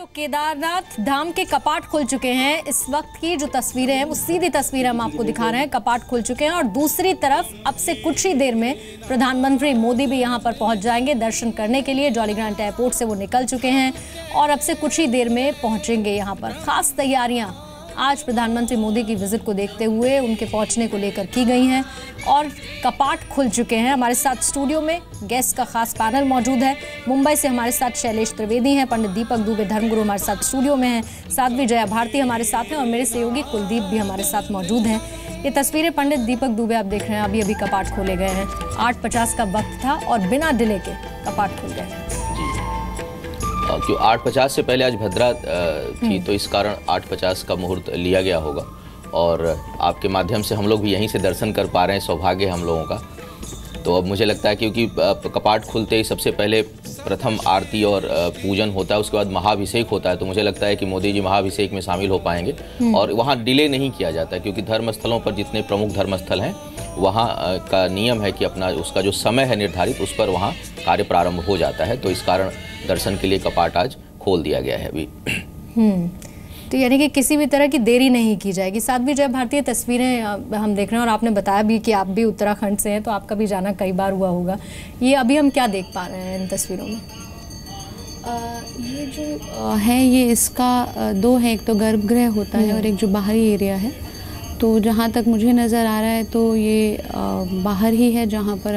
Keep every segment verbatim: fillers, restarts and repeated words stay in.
तो केदारनाथ धाम के कपाट खुल चुके हैं। इस वक्त की जो तस्वीरें हैं वो सीधी तस्वीर हम आपको दिखा रहे हैं। कपाट खुल चुके हैं और दूसरी तरफ अब से कुछ ही देर में प्रधानमंत्री मोदी भी यहां पर पहुंच जाएंगे दर्शन करने के लिए। जॉली ग्रांट एयरपोर्ट से वो निकल चुके हैं और अब से कुछ ही देर में पहुंचेंगे यहां पर। खास तैयारियां आज प्रधानमंत्री मोदी की विजिट को देखते हुए उनके पहुंचने को लेकर की गई हैं और कपाट खुल चुके हैं। हमारे साथ स्टूडियो में गेस्ट का खास पैनल मौजूद है। मुंबई से हमारे साथ शैलेश त्रिवेदी हैं, पंडित दीपक दुबे धर्मगुरु हमारे साथ स्टूडियो में हैं, साध्वी जया भारती हमारे साथ हैं और मेरे सहयोगी कुलदीप भी हमारे साथ मौजूद हैं। ये तस्वीरें पंडित दीपक दुबे आप देख रहे हैं, अभी अभी कपाट खोले गए हैं। आठ पचास का वक्त था और बिना डिले के कपाट खुल गए। क्यों आठ पचास से पहले आज भद्रा थी तो इस कारण आठ पचास का मुहूर्त लिया गया होगा और आपके माध्यम से हम लोग भी यहीं से दर्शन कर पा रहे हैं, सौभाग्य हम लोगों का। तो अब मुझे लगता है क्योंकि कपाट खुलते ही सबसे पहले प्रथम आरती और पूजन होता है, उसके बाद महाभिषेक होता है, तो मुझे लगता है कि मोदी जी महाभिषेक में शामिल हो पाएंगे और वहाँ डिले नहीं किया जाता है क्योंकि धर्मस्थलों पर जितने प्रमुख धर्मस्थल हैं वहाँ का नियम है कि अपना उसका जो समय है निर्धारित उस पर वहाँ कार्य प्रारंभ हो जाता है। तो इस कारण दर्शन के लिए कपाट आज खोल दिया गया है अभी। हम्म तो यानी कि किसी भी तरह की देरी नहीं की जाएगी। साध्वी जय भारतीय तस्वीरें हम देख रहे हैं और आपने बताया भी कि आप भी उत्तराखंड से हैं तो आपका भी जाना कई बार हुआ होगा। ये अभी हम क्या देख पा रहे हैं इन तस्वीरों में? आ, ये जो आ, है ये इसका आ, दो है, एक तो गर्भगृह होता है और एक जो बाहरी एरिया है। तो जहाँ तक मुझे नज़र आ रहा है तो ये आ, बाहर ही है जहाँ पर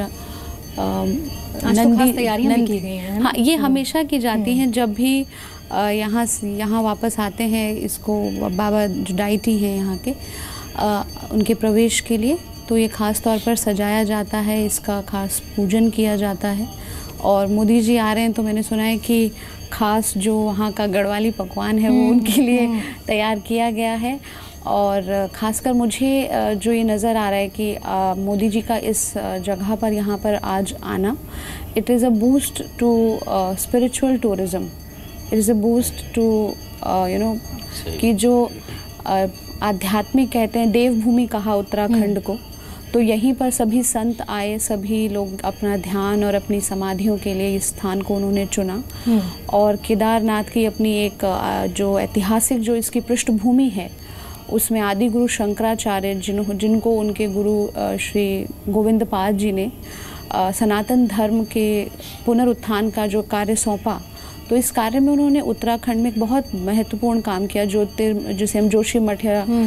नंदी तैयारियां भी की गई हैं। हाँ, ये हमेशा की जाती हैं जब भी यहाँ यहाँ वापस आते हैं। इसको बाबा जो डाइटी हैं यहाँ के आ, उनके प्रवेश के लिए तो ये ख़ास तौर पर सजाया जाता है, इसका खास पूजन किया जाता है। और मोदी जी आ रहे हैं तो मैंने सुना है कि ख़ास जो वहाँ का गढ़वाली पकवान है वो उनके लिए तैयार किया गया है। और ख़ासकर मुझे जो ये नज़र आ रहा है कि मोदी जी का इस जगह पर यहाँ पर आज आना, it is a boost to spiritual tourism, it is a boost to you know कि जो uh, आध्यात्मिक कहते हैं देवभूमि कहा उत्तराखंड को, तो यहीं पर सभी संत आए, सभी लोग अपना ध्यान और अपनी समाधियों के लिए इस स्थान को उन्होंने चुना। और केदारनाथ की अपनी एक जो ऐतिहासिक जो इसकी पृष्ठभूमि है उसमें आदि गुरु शंकराचार्य जिन जिनको उनके गुरु श्री गोविंद पाद जी ने सनातन धर्म के पुनरुत्थान का जो कार्य सौंपा, तो इस कार्य में उन्होंने उत्तराखंड में एक बहुत महत्वपूर्ण काम किया। ज्योतिर जिसे हम जोशी मठ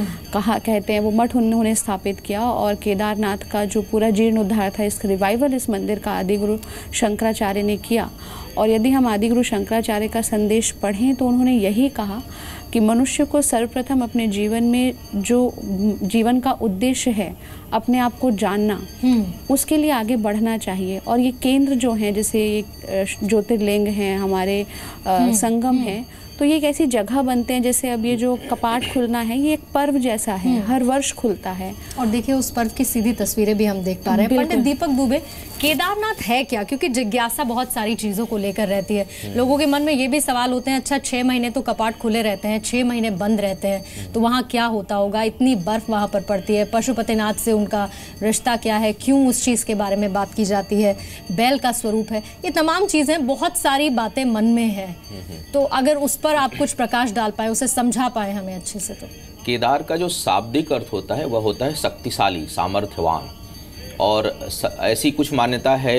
कहा कहते हैं, वो मठ उन्होंने स्थापित किया और केदारनाथ का जो पूरा जीर्णोद्धार था, इसका रिवाइवल इस मंदिर का आदि गुरु शंकराचार्य ने किया। और यदि हम आदि गुरु शंकराचार्य का संदेश पढ़ें तो उन्होंने यही कहा कि मनुष्य को सर्वप्रथम अपने जीवन में जो जीवन का उद्देश्य है अपने आप को जानना, उसके लिए आगे बढ़ना चाहिए। और ये केंद्र जो हैं, जैसे ये ज्योतिर्लिंग हैं, हमारे आ, संगम हैं, तो ये एक ऐसी जगह बनते हैं जैसे अब ये जो कपाट खुलना है ये एक पर्व जैसा है, हर वर्ष खुलता है। और देखिए उस पर्व की सीधी तस्वीरें भी हम देख पा रहे हैं। पंडित दीपक दुबे, केदारनाथ है क्या? क्योंकि जिज्ञासा बहुत सारी चीज़ों को लेकर रहती है। लोगों के मन में ये भी सवाल होते हैं, अच्छा छः महीने तो कपाट खुले रहते हैं, छः महीने बंद रहते हैं, तो वहाँ क्या होता होगा? इतनी बर्फ वहाँ पर पड़ती है, पशुपतिनाथ से उनका रिश्ता क्या है, क्यों उस चीज़ के बारे में बात की जाती है, बैल का स्वरूप है, ये तमाम चीज़ें, बहुत सारी बातें मन में है। तो अगर उस पर आप कुछ प्रकाश डाल पाए, उसे समझा पाए हमें अच्छे से। तो केदार का जो शाब्दिक अर्थ होता है वह होता है शक्तिशाली, सामर्थ्यवान। और ऐसी कुछ मान्यता है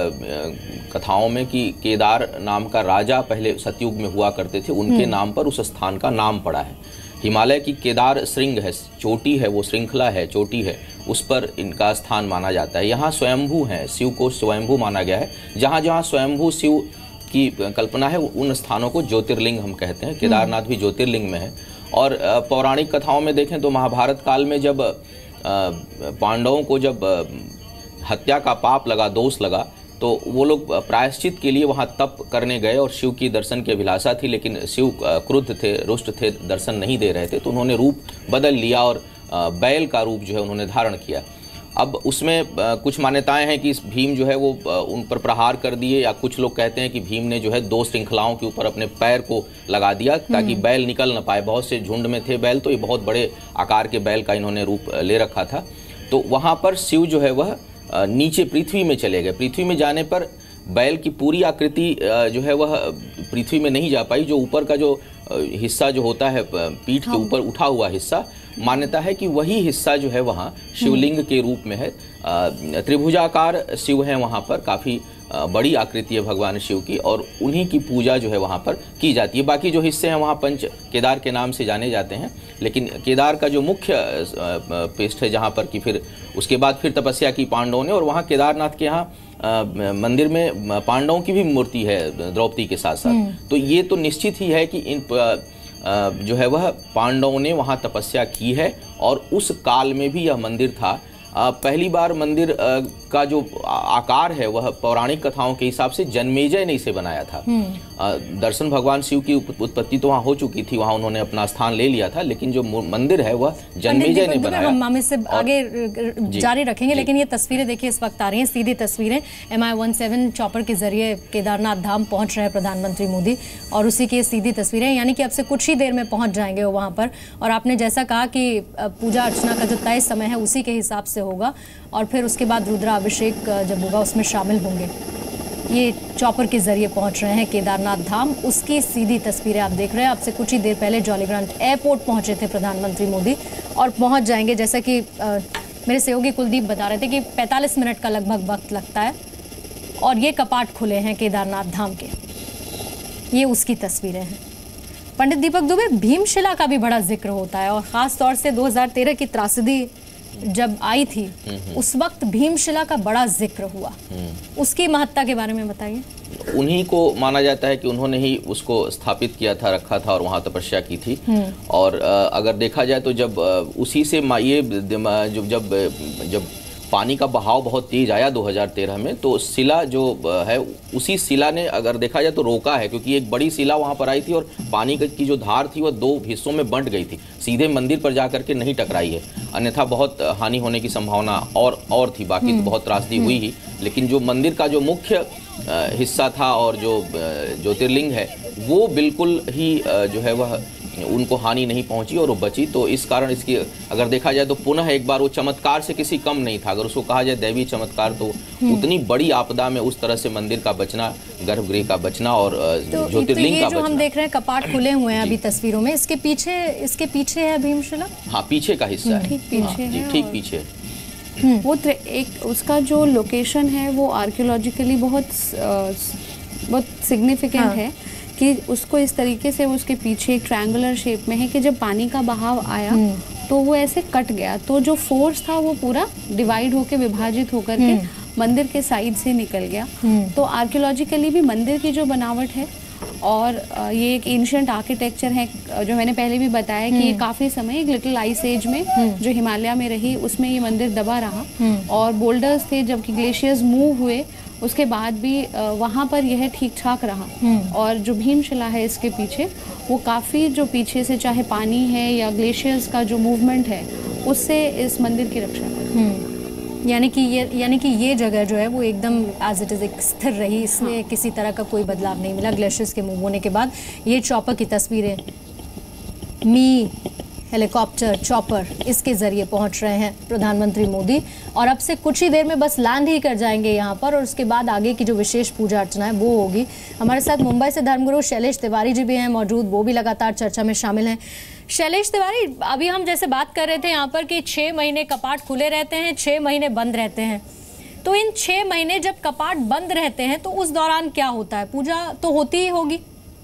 कथाओं में कि केदार नाम का राजा पहले सतयुग में हुआ करते थे, उनके नाम पर उस स्थान का नाम पड़ा है। हिमालय की केदार श्रृंग है, चोटी है, वो श्रृंखला है, चोटी है, उस पर इनका स्थान माना जाता है। यहाँ स्वयंभू हैं, शिव को स्वयंभू माना गया है। जहाँ जहाँ स्वयंभू शिव की कल्पना है उन स्थानों को ज्योतिर्लिंग हम कहते हैं। केदारनाथ भी ज्योतिर्लिंग में है। और पौराणिक कथाओं में देखें तो महाभारत काल में जब पांडवों को जब हत्या का पाप लगा, दोष लगा, तो वो लोग प्रायश्चित के लिए वहाँ तप करने गए और शिव की दर्शन की अभिलाषा थी, लेकिन शिव क्रुद्ध थे, रुष्ट थे, दर्शन नहीं दे रहे थे, तो उन्होंने रूप बदल लिया और बैल का रूप जो है उन्होंने धारण किया। अब उसमें कुछ मान्यताएं हैं कि भीम जो है वो उन पर प्रहार कर दिए, या कुछ लोग कहते हैं कि भीम ने जो है दो श्रृंखलाओं के ऊपर अपने पैर को लगा दिया ताकि बैल निकल न पाए। बहुत से झुंड में थे बैल, तो ये बहुत बड़े आकार के बैल का इन्होंने रूप ले रखा था। तो वहाँ पर शिव जो है वह नीचे पृथ्वी में चले गए। पृथ्वी में जाने पर बैल की पूरी आकृति जो है वह पृथ्वी में नहीं जा पाई। जो ऊपर का जो हिस्सा जो होता है पीठ के ऊपर उठा हुआ हिस्सा, मान्यता है कि वही हिस्सा जो है वहाँ शिवलिंग के रूप में है। त्रिभुजाकार शिव है वहाँ पर, काफ़ी बड़ी आकृति है भगवान शिव की, और उन्हीं की पूजा जो है वहाँ पर की जाती है। बाकी जो हिस्से हैं वहाँ पंच केदार के नाम से जाने जाते हैं, लेकिन केदार का जो मुख्य पृष्ठ है जहाँ पर कि फिर उसके बाद फिर तपस्या की पांडवों ने, और वहाँ केदारनाथ के यहाँ मंदिर में पांडवों की भी मूर्ति है द्रौपदी के साथ साथ। तो ये तो निश्चित ही है कि इन जो है वह पांडवों ने वहाँ तपस्या की है, और उस काल में भी यह मंदिर था। पहली बार मंदिर का जो आकार है वह पौराणिक कथाओं के हिसाब से जन्मेजय ने इसे बनाया था। दर्शन भगवान शिव की उत्पत्ति तो वहाँ हो चुकी थी, वहाँ उन्होंने अपना स्थान ले लिया था, लेकिन जो मंदिर है वह जन्मेजय ने बनाया। हम इससे आगे जारी रखेंगे, लेकिन ये तस्वीरें देखिए इस वक्त आ रही हैं, सीधी तस्वीरें M I one seven chopper के जरिए केदारनाथ धाम पहुंच रहे हैं प्रधानमंत्री मोदी, और उसी की सीधी तस्वीरें, यानी कि अब से कुछ ही देर में पहुंच जाएंगे वो वहाँ पर। और आपने जैसा कहा कि पूजा अर्चना का जो तय समय है उसी के हिसाब से होगा, और फिर उसके बाद रुद्राभिषेक जब होगा उसमें शामिल होंगे। ये चॉपर के जरिए पहुंच रहे हैं केदारनाथ धाम, उसकी सीधी तस्वीरें आप देख रहे हैं। अब से कुछ ही देर पहले जॉली ग्रांट एयरपोर्ट पहुंचे थे प्रधानमंत्री मोदी, और पहुंच जाएंगे, जैसा कि आ, मेरे सहयोगी कुलदीप बता रहे थे कि पैंतालीस मिनट का लगभग वक्त लगता है, और ये कपाट खुले हैं केदारनाथ धाम के। ये उसकी तस्वीरें हैं। पंडित दीपक दुबे, भीमशिला का भी बड़ा जिक्र होता है, और ख़ास तौर से दो हज़ार तेरह की त्रासदी जब आई थी उस वक्त भीमशिला का बड़ा जिक्र हुआ, उसकी महत्ता के बारे में बताइए। उन्हीं को माना जाता है कि उन्होंने ही उसको स्थापित किया था, रखा था, और वहाँ तपस्या की थी। और अगर देखा जाए तो जब उसी से ये जब जब जब पानी का बहाव बहुत तेज आया दो हज़ार तेरह में, तो शिला जो है उसी शिला ने अगर देखा जाए तो रोका है, क्योंकि एक बड़ी शिला वहाँ पर आई थी और पानी की जो धार थी वह दो हिस्सों में बंट गई थी, सीधे मंदिर पर जाकर के नहीं टकराई है, अन्यथा बहुत हानि होने की संभावना और और थी। बाकी तो बहुत त्रासदी हुई ही, लेकिन जो मंदिर का जो मुख्य हिस्सा था और जो ज्योतिर्लिंग है वो बिल्कुल ही जो है वह उनको हानि नहीं पहुंची और वो बची। तो इस कारण इसकी अगर देखा जाए तो पुनः एक बार वो चमत्कार से किसी कम नहीं था। अगर उसको कहा जाए दैवी चमत्कार, तो उतनी बड़ी आपदा में उस तरह से मंदिर का बचना, गर्भगृह का बचना और तो ज्योतिर्लिंग का जो बचना। हम देख रहे हैं कपाट खुले हुए हैं अभी तस्वीरों में, इसके पीछे इसके पीछे है भीमशिला। हाँ, पीछे का हिस्सा है, ठीक पीछे है, ठीक पीछे। वो एक उसका जो लोकेशन है वो आर्कियोलॉजिकली बहुत बहुत सिग्निफिकेंट है कि उसको इस तरीके से उसके पीछे एक ट्रायंगुलर शेप में है कि जब पानी का बहाव आया तो वो ऐसे कट गया, तो जो फोर्स था वो पूरा डिवाइड होकर विभाजित होकर के मंदिर के साइड से निकल गया। तो आर्कियोलॉजिकली भी मंदिर की जो बनावट है और ये एक एंशिएंट आर्किटेक्चर है, जो मैंने पहले भी बताया कि ये काफ़ी समय एक लिटिल आइस एज में जो हिमालय में रही उसमें ये मंदिर दबा रहा, और बोल्डर्स थे जबकि ग्लेशियर्स मूव हुए उसके बाद भी वहाँ पर यह ठीक ठाक रहा। और जो भीमशिला है इसके पीछे वो काफ़ी जो पीछे से चाहे पानी है या ग्लेशियर्स का जो मूवमेंट है उससे इस मंदिर की रक्षा करती। यानी कि ये यानी कि ये जगह जो है वो एकदम एज इट इज़ एक स्थिर रही, इसमें हाँ। किसी तरह का कोई बदलाव नहीं मिला ग्लेशियर्स के मूव होने के बाद। ये चॉपर की तस्वीरें, मी हेलीकॉप्टर चॉपर, इसके ज़रिए पहुंच रहे हैं प्रधानमंत्री मोदी, और अब से कुछ ही देर में बस लैंड ही कर जाएंगे यहां पर, और उसके बाद आगे की जो विशेष पूजा अर्चना है वो होगी। हमारे साथ मुंबई से धर्मगुरु शैलेश तिवारी जी भी हैं मौजूद, वो भी लगातार चर्चा में शामिल हैं। शैलेश तिवारी, अभी हम जैसे बात कर रहे थे यहाँ पर कि छः महीने कपाट खुले रहते हैं, छः महीने बंद रहते हैं, तो इन छः महीने जब कपाट बंद रहते हैं तो उस दौरान क्या होता है? पूजा तो होती ही होगी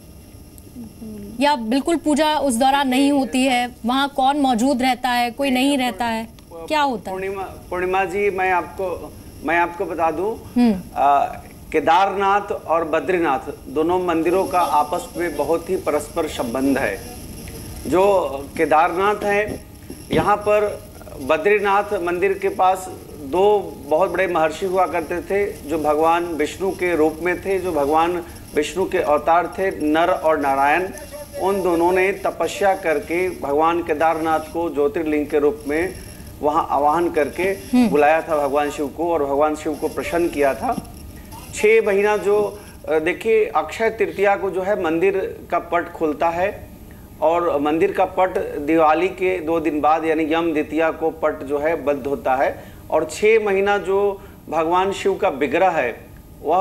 या बिल्कुल पूजा उस दौरान नहीं होती है? वहाँ कौन मौजूद रहता है, कोई नहीं रहता है, क्या होता है? पूर्णिमा पूर्णिमा जी, मैं आपको मैं आपको बता दूं, केदारनाथ और बद्रीनाथ दोनों मंदिरों का आपस में बहुत ही परस्पर संबंध है। जो केदारनाथ है यहाँ पर बद्रीनाथ मंदिर के पास दो बहुत बड़े महर्षि हुआ करते थे जो भगवान विष्णु के रूप में थे, जो भगवान विष्णु के अवतार थे, नर और नारायण। उन दोनों ने तपस्या करके भगवान केदारनाथ को ज्योतिर्लिंग के रूप में वहां आवाहन करके बुलाया था भगवान शिव को, और भगवान शिव को प्रसन्न किया था। छः महीना जो देखिए, अक्षय तृतीया को जो है मंदिर का पट खुलता है, और मंदिर का पट दिवाली के दो दिन बाद यानी यम द्वितीया को पट जो है बंद होता है। और छः महीना जो भगवान शिव का विग्रह है वह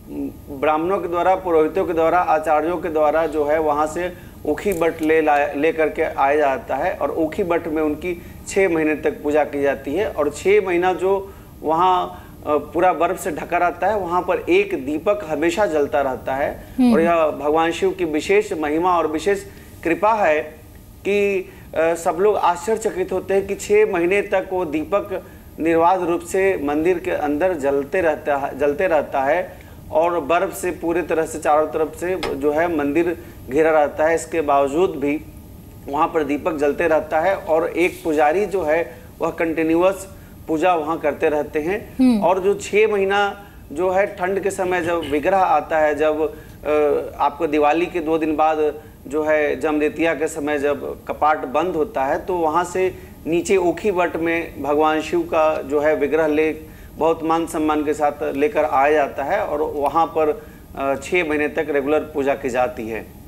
ब्राह्मणों के द्वारा, पुरोहितों के द्वारा, आचार्यों के द्वारा जो है वहाँ से ऊखी बट ले ले करके आया जाता है और ऊखी बट में उनकी छः महीने तक पूजा की जाती है। और छः महीना जो वहाँ पूरा बर्फ से ढका रहता है, वहाँ पर एक दीपक हमेशा जलता रहता है। और यह भगवान शिव की विशेष महिमा और विशेष कृपा है कि सब लोग आश्चर्यचकित होते हैं कि छः महीने तक वो दीपक निर्बाध रूप से मंदिर के अंदर जलते रहता है जलते रहता है और बर्फ से पूरी तरह से चारों तरफ से जो है मंदिर घिरा रहता है। इसके बावजूद भी वहाँ पर दीपक जलते रहता है और एक पुजारी जो है वह कंटिन्यूअस पूजा वहाँ करते रहते हैं। और जो छः महीना जो है ठंड के समय जब विग्रह आता है, जब आपको दिवाली के दो दिन बाद जो है जमदेतिया के समय जब कपाट बंद होता है, तो वहाँ से नीचे ऊखी बट में भगवान शिव का जो है विग्रह ले बहुत मान सम्मान के साथ लेकर आया जाता है और वहाँ पर छः महीने तक रेगुलर पूजा की जाती है।